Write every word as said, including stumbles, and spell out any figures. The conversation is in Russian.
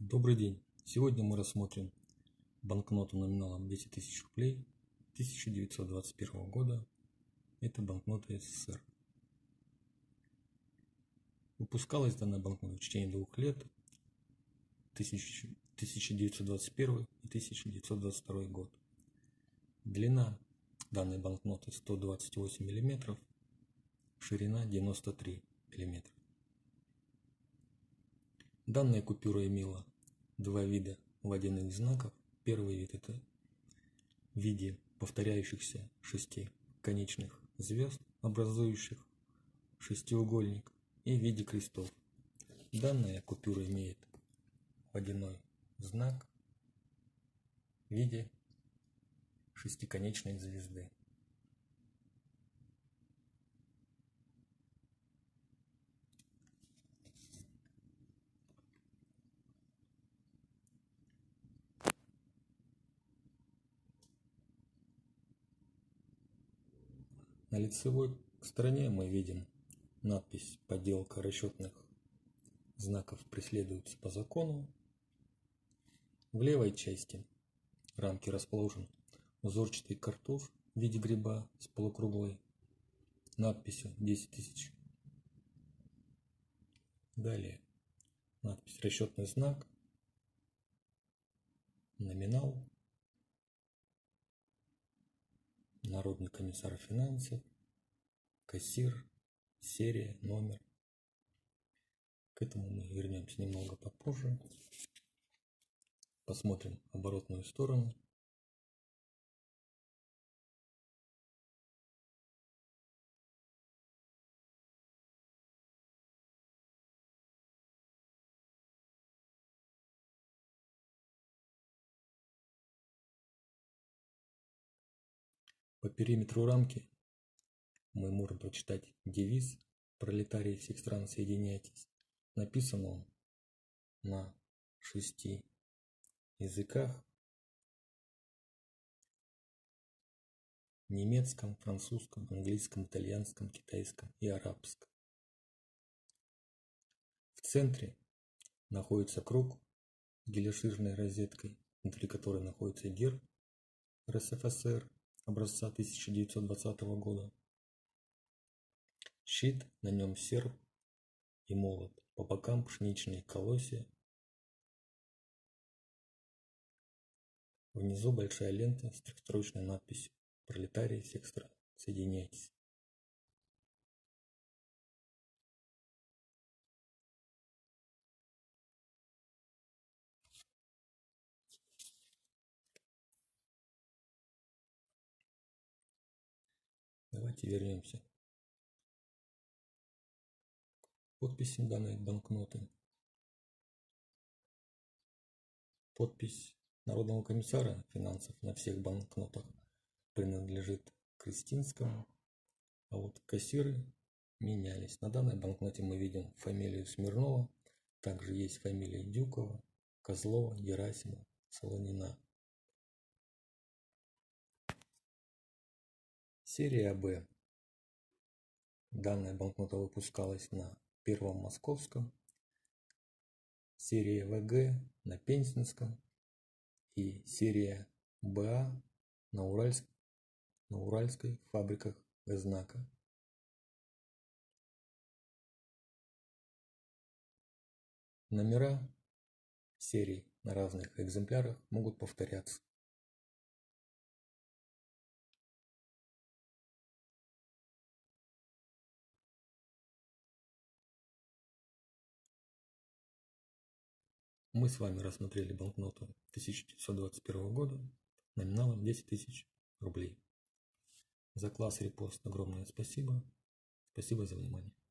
Добрый день! Сегодня мы рассмотрим банкноту номиналом десять тысяч рублей тысяча девятьсот двадцать первого года. Это банкнота СССР. Выпускалась данная банкнота в течение двух лет, тысяча девятьсот двадцать первый и тысяча девятьсот двадцать второй год. Длина данной банкноты сто двадцать восемь миллиметров, ширина девяносто три миллиметра. Данная купюра имела два вида водяных знаков. Первый вид — это в виде повторяющихся шести конечных звезд, образующих шестиугольник, и в виде крестов. Данная купюра имеет водяной знак в виде шестиконечной звезды. На лицевой стороне мы видим надпись «Подделка расчетных знаков преследуется по закону». В левой части рамки расположен узорчатый картуз в виде гриба с полукруглой надписью десять тысяч. Далее надпись «Расчетный знак», номинал, Народный комиссар финансов, кассир, серия, номер. К этому мы вернемся немного попозже. Посмотрим оборотную сторону. По периметру рамки мы можем прочитать девиз «Пролетарии всех стран, соединяйтесь». Написан он на шести языках: немецком, французском, английском, итальянском, китайском и арабском. В центре находится круг с гелеширной розеткой, внутри которой находится герб РСФСР образца тысяча девятьсот двадцатого года. Щит, на нем серп и молот, по бокам пшеничные колосья. Внизу большая лента с трехстрочной надписью «Пролетарии всех стран, соединяйтесь». Давайте вернемся к подписи данной банкноты. Подпись Народного комиссара финансов на всех банкнотах принадлежит Крестинскому, а вот кассиры менялись. На данной банкноте мы видим фамилию Смирнова, также есть фамилии Дюкова, Козлова, Герасимова, Солонина. Серия Б. Данная банкнота выпускалась на Первом Московском, серия В Г на Пензенском и серия Б А на, Уральск... на Уральской фабриках знака. Номера серий на разных экземплярах могут повторяться. Мы с вами рассмотрели банкноту тысяча девятьсот двадцать первого года номиналом десять тысяч рублей. За класс репост огромное спасибо. Спасибо за внимание.